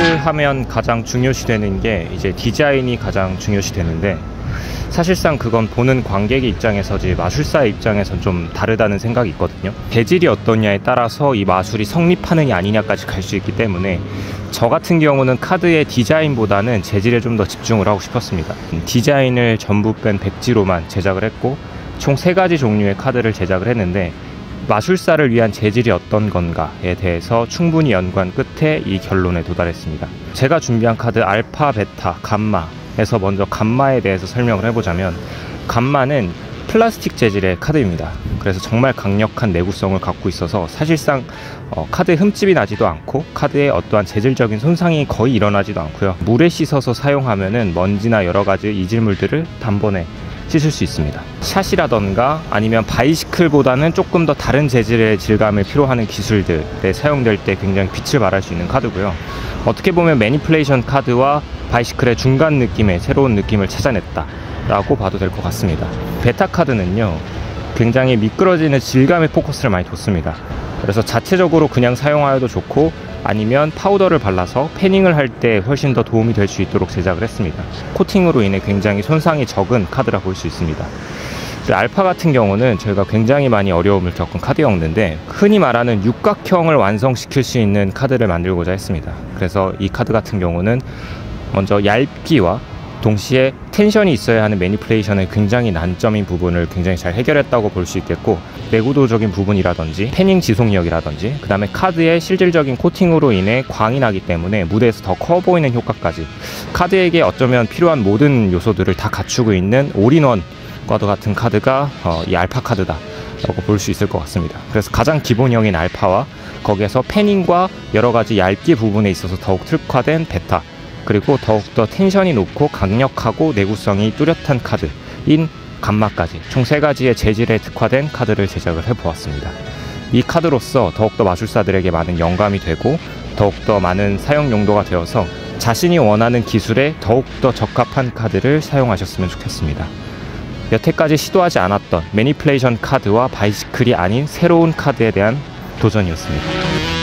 카드 하면 가장 중요시 되는 게 이제 디자인이 가장 중요시 되는데, 사실상 그건 보는 관객의 입장에서지 마술사의 입장에선 좀 다르다는 생각이 있거든요. 재질이 어떠냐에 따라서 이 마술이 성립하느냐 아니냐까지 갈 수 있기 때문에 저 같은 경우는 카드의 디자인보다는 재질에 좀 더 집중을 하고 싶었습니다. 디자인을 전부 뺀 백지로만 제작을 했고, 총 3가지 종류의 카드를 제작을 했는데, 마술사를 위한 재질이 어떤 건가에 대해서 충분히 연구한 끝에 이 결론에 도달했습니다. 제가 준비한 카드 알파, 베타, 감마에서 먼저 감마에 대해서 설명을 해보자면, 감마는 플라스틱 재질의 카드입니다. 그래서 정말 강력한 내구성을 갖고 있어서 사실상 카드에 흠집이 나지도 않고 카드에 어떠한 재질적인 손상이 거의 일어나지도 않고요. 물에 씻어서 사용하면은 먼지나 여러가지 이질물들을 단번에 씻을 수 있습니다. 샷이라던가 아니면 바이시클보다는 조금 더 다른 재질의 질감을 필요하는 기술들에 사용될 때 굉장히 빛을 발할 수 있는 카드고요. 어떻게 보면 매니플레이션 카드와 바이시클의 중간 느낌의 새로운 느낌을 찾아냈다 라고 봐도 될 것 같습니다. 베타 카드는요, 굉장히 미끄러지는 질감에 포커스를 많이 뒀습니다. 그래서 자체적으로 그냥 사용하여도 좋고, 아니면 파우더를 발라서 패닝을 할 때 훨씬 더 도움이 될 수 있도록 제작을 했습니다. 코팅으로 인해 굉장히 손상이 적은 카드라 볼 수 있습니다. 알파 같은 경우는 저희가 굉장히 많이 어려움을 겪은 카드였는데, 흔히 말하는 육각형을 완성시킬 수 있는 카드를 만들고자 했습니다. 그래서 이 카드 같은 경우는 먼저 얇기와 동시에 텐션이 있어야 하는 매니플레이션의 굉장히 난점인 부분을 굉장히 잘 해결했다고 볼 수 있겠고, 내구도적인 부분이라든지 패닝 지속력이라든지, 그 다음에 카드의 실질적인 코팅으로 인해 광이 나기 때문에 무대에서 더 커 보이는 효과까지 카드에게 어쩌면 필요한 모든 요소들을 다 갖추고 있는 올인원과 같은 카드가 이 알파 카드다 라고 볼 수 있을 것 같습니다. 그래서 가장 기본형인 알파와 거기에서 패닝과 여러가지 얇기 부분에 있어서 더욱 특화된 베타, 그리고 더욱더 텐션이 높고 강력하고 내구성이 뚜렷한 카드인 감마까지 총 3가지의 재질에 특화된 카드를 제작을 해보았습니다. 이 카드로서 더욱더 마술사들에게 많은 영감이 되고 더욱더 많은 사용 용도가 되어서 자신이 원하는 기술에 더욱더 적합한 카드를 사용하셨으면 좋겠습니다. 여태까지 시도하지 않았던 매니플레이션 카드와 바이시클이 아닌 새로운 카드에 대한 도전이었습니다.